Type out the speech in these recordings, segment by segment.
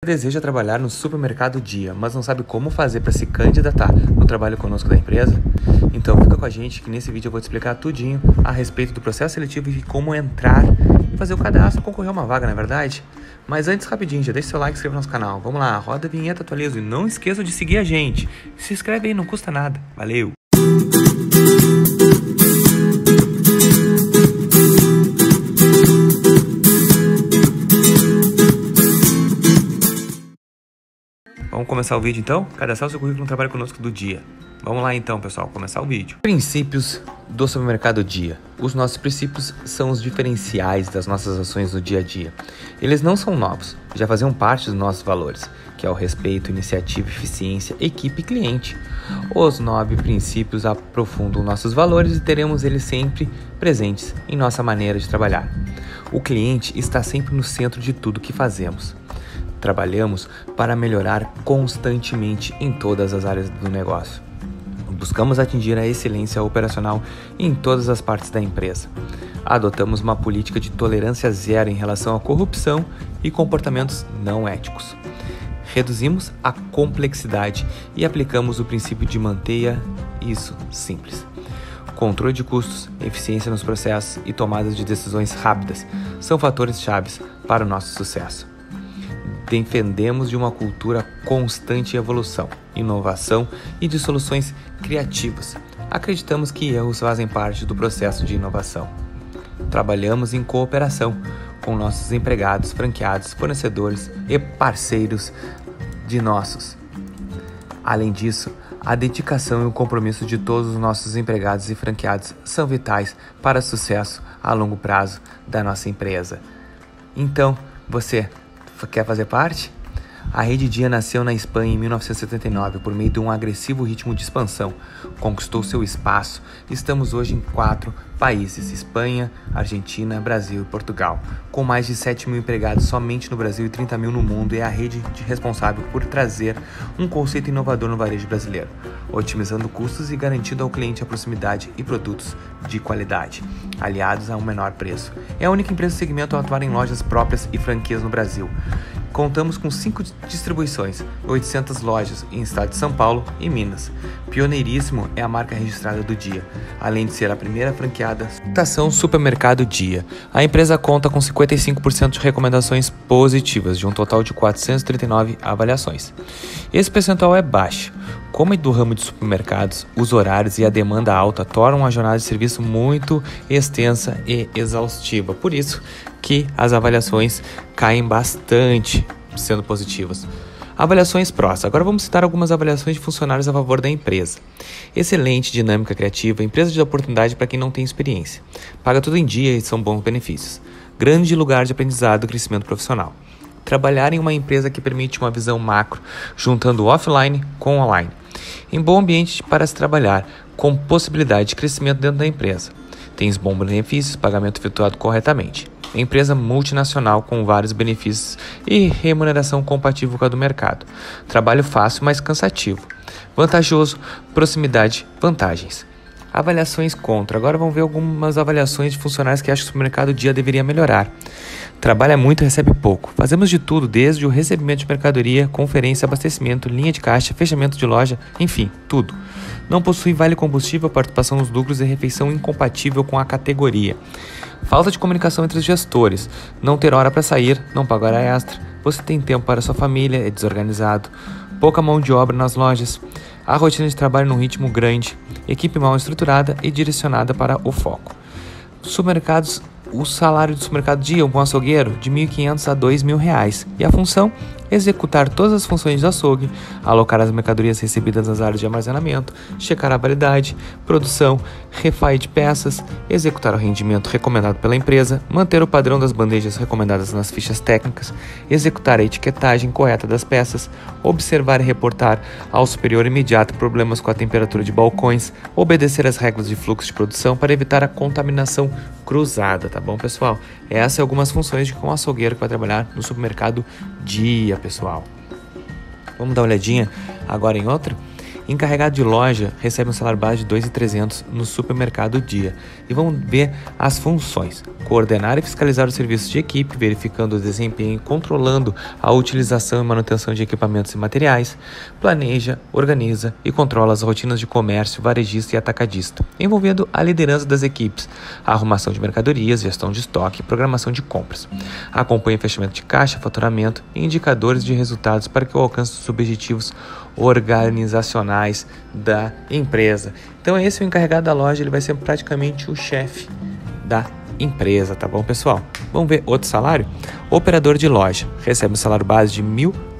Deseja trabalhar no supermercado Dia, mas não sabe como fazer para se candidatar no trabalho conosco da empresa? Então fica com a gente que nesse vídeo eu vou te explicar tudinho a respeito do processo seletivo e como entrar e fazer o cadastro, concorrer a uma vaga, na verdade? Mas antes, rapidinho, já deixa seu like e se inscreva no nosso canal. Vamos lá, roda a vinheta, atualiza e não esqueça de seguir a gente. Se inscreve aí, não custa nada. Valeu! Vamos começar o vídeo então? Cadastrar o seu currículo no trabalho conosco do Dia. Vamos lá então, pessoal, começar o vídeo. Princípios do supermercado Dia. Os nossos princípios são os diferenciais das nossas ações no dia a dia. Eles não são novos, já faziam parte dos nossos valores, que é o respeito, iniciativa, eficiência, equipe e cliente. Os 9 princípios aprofundam nossos valores e teremos eles sempre presentes em nossa maneira de trabalhar. O cliente está sempre no centro de tudo que fazemos. Trabalhamos para melhorar constantemente em todas as áreas do negócio. Buscamos atingir a excelência operacional em todas as partes da empresa. Adotamos uma política de tolerância zero em relação à corrupção e comportamentos não éticos. Reduzimos a complexidade e aplicamos o princípio de manter isso simples. Controle de custos, eficiência nos processos e tomadas de decisões rápidas são fatores chaves para o nosso sucesso. Defendemos de uma cultura constante de evolução, inovação e de soluções criativas. Acreditamos que erros fazem parte do processo de inovação. Trabalhamos em cooperação com nossos empregados, franqueados, fornecedores e parceiros de nossos. Além disso, a dedicação e o compromisso de todos os nossos empregados e franqueados são vitais para o sucesso a longo prazo da nossa empresa. Então, você quer fazer parte? A Rede Dia nasceu na Espanha em 1979 por meio de um agressivo ritmo de expansão. Conquistou seu espaço. Estamos hoje em 4 países: Espanha, Argentina, Brasil e Portugal. Com mais de 7 mil empregados somente no Brasil e 30 mil no mundo, é a rede responsável por trazer um conceito inovador no varejo brasileiro, otimizando custos e garantindo ao cliente a proximidade e produtos de qualidade, aliados a um menor preço. É a única empresa do segmento a atuar em lojas próprias e franquias no Brasil. Contamos com 5 distribuições, 800 lojas em estado de São Paulo e Minas. Pioneiríssimo é a marca registrada do Dia, além de ser a primeira franqueada Estação Supermercado Dia. A empresa conta com 55% de recomendações positivas, de um total de 439 avaliações. Esse percentual é baixo. Como é do ramo de supermercados, os horários e a demanda alta tornam a jornada de serviço muito extensa e exaustiva. Por isso que as avaliações caem bastante, sendo positivas. Avaliações prós. Agora vamos citar algumas avaliações de funcionários a favor da empresa. Excelente, dinâmica criativa, empresa de oportunidade para quem não tem experiência. Paga tudo em dia e são bons benefícios. Grande lugar de aprendizado e crescimento profissional. Trabalhar em uma empresa que permite uma visão macro, juntando offline com online. Em bom ambiente para se trabalhar, com possibilidade de crescimento dentro da empresa. Tem bons benefícios, pagamento efetuado corretamente. Empresa multinacional com vários benefícios e remuneração compatível com a do mercado. Trabalho fácil, mas cansativo. Vantajoso, proximidade, vantagens. Avaliações contra. Agora vamos ver algumas avaliações de funcionários que acham que o supermercado Dia deveria melhorar. Trabalha muito e recebe pouco. Fazemos de tudo, desde o recebimento de mercadoria, conferência, abastecimento, linha de caixa, fechamento de loja, enfim, tudo. Não possui vale combustível, participação nos lucros e refeição incompatível com a categoria. Falta de comunicação entre os gestores. Não ter hora para sair, não paga hora extra. Você tem tempo para sua família, é desorganizado. Pouca mão de obra nas lojas. A rotina de trabalho num ritmo grande. Equipe mal estruturada e direcionada para o foco. Supermercados. O salário do supermercado Dia, um bom açougueiro, de R$ 1.500 a R$ 2.000. E a função? Executar todas as funções de açougue, alocar as mercadorias recebidas nas áreas de armazenamento, checar a validade, produção, refaio de peças, executar o rendimento recomendado pela empresa, manter o padrão das bandejas recomendadas nas fichas técnicas, executar a etiquetagem correta das peças, observar e reportar ao superior imediato problemas com a temperatura de balcões, obedecer às regras de fluxo de produção para evitar a contaminação cruzada, tá bom, pessoal? Essas são algumas funções de um açougueiro que vai trabalhar no supermercado Dia, pessoal. Vamos dar uma olhadinha agora em outro? Encarregado de loja recebe um salário base de 2.300 no Supermercado Dia. E vamos ver as funções: coordenar e fiscalizar os serviços de equipe, verificando o desempenho e controlando a utilização e manutenção de equipamentos e materiais, planeja, organiza e controla as rotinas de comércio, varejista e atacadista, envolvendo a liderança das equipes, a arrumação de mercadorias, gestão de estoque e programação de compras. Acompanha fechamento de caixa, faturamento e indicadores de resultados para que o alcance dos objetivos organizacionais da empresa. Então esse é o encarregado da loja, ele vai ser praticamente o chefe da empresa, tá bom, pessoal? Vamos ver outro salário? Operador de loja recebe um salário base de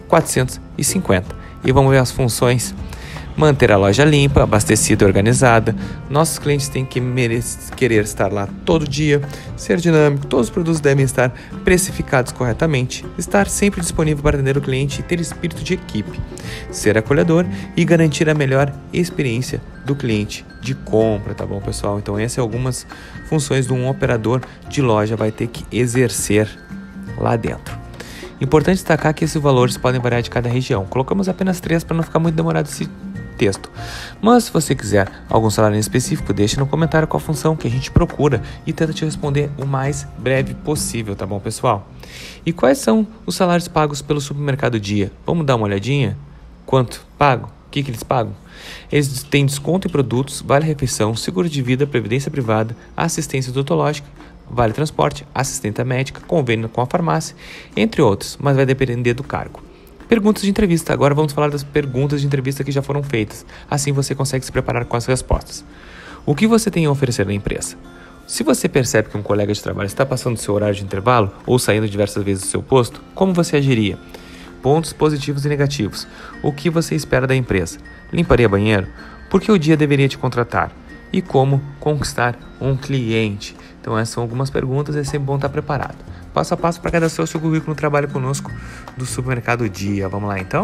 1.450. E vamos ver as funções: manter a loja limpa, abastecida e organizada. Nossos clientes têm que querer estar lá todo dia, ser dinâmico, todos os produtos devem estar precificados corretamente, estar sempre disponível para atender o cliente e ter espírito de equipe, ser acolhedor e garantir a melhor experiência do cliente de compra, tá bom, pessoal? Então essas são algumas funções de um operador de loja vai ter que exercer lá dentro. Importante destacar que esses valores podem variar de cada região. Colocamos apenas 3 para não ficar muito demorado esse texto. Mas se você quiser algum salário em específico, deixe no comentário qual função que a gente procura e tenta te responder o mais breve possível, tá bom, pessoal? E quais são os salários pagos pelo Supermercado Dia? Vamos dar uma olhadinha? Quanto pago? O que eles pagam? Eles têm desconto em produtos, vale-refeição, seguro de vida, previdência privada, assistência odontológica, vale transporte, assistência médica, convênio com a farmácia, entre outros, mas vai depender do cargo. Perguntas de entrevista. Agora vamos falar das perguntas de entrevista que já foram feitas. Assim você consegue se preparar com as respostas. O que você tem a oferecer na empresa? Se você percebe que um colega de trabalho está passando do seu horário de intervalo ou saindo diversas vezes do seu posto, como você agiria? Pontos positivos e negativos. O que você espera da empresa? Limparia banheiro? Por que o dia deveria te contratar? E como conquistar um cliente? Então essas são algumas perguntas e é sempre bom estar preparado. Passo a passo para cadastrar o seu currículo no trabalho conosco do Supermercado Dia. Vamos lá então?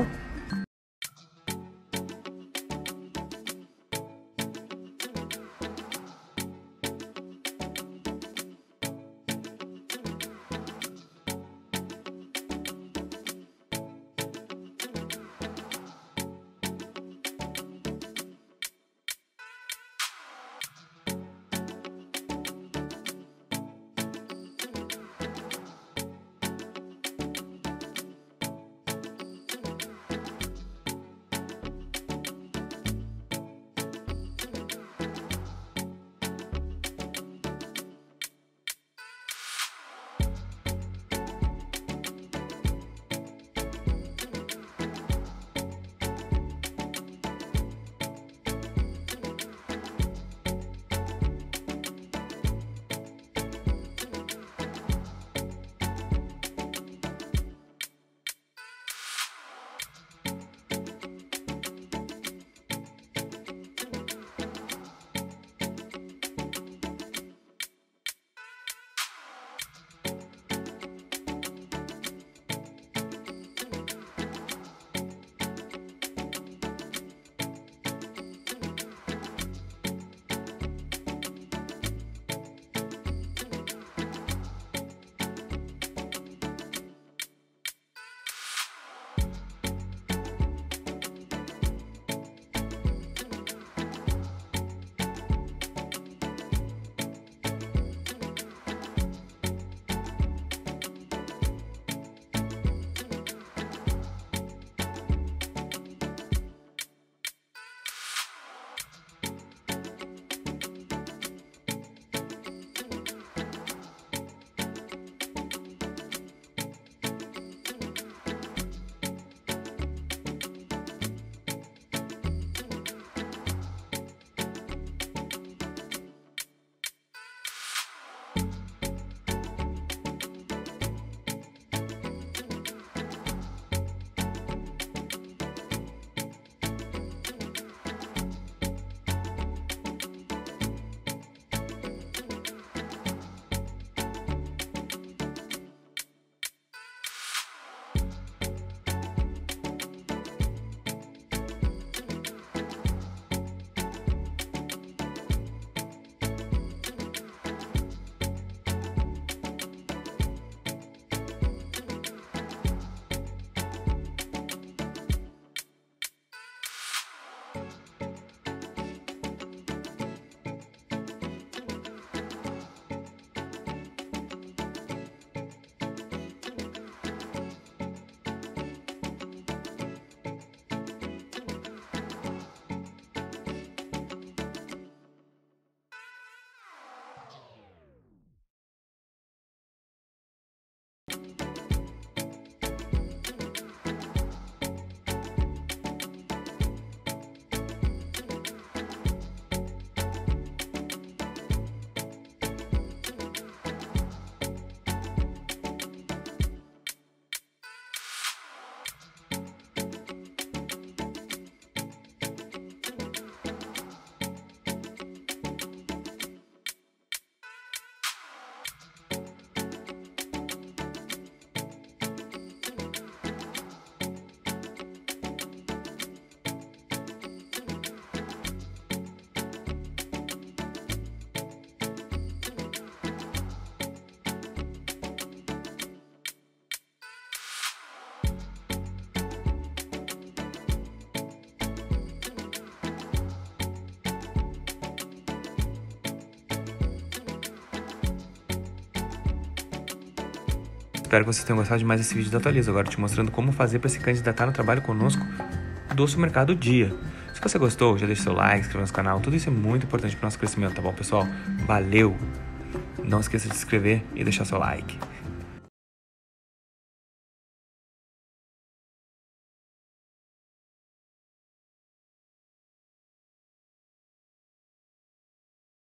Espero que vocês tenham gostado de mais esse vídeo da Atualiza. Agora te mostrando como fazer para se candidatar no trabalho conosco do Supermercado Dia. Se você gostou, já deixa seu like, inscreva no canal. Tudo isso é muito importante para o nosso crescimento, tá bom, pessoal? Valeu! Não esqueça de se inscrever e deixar seu like.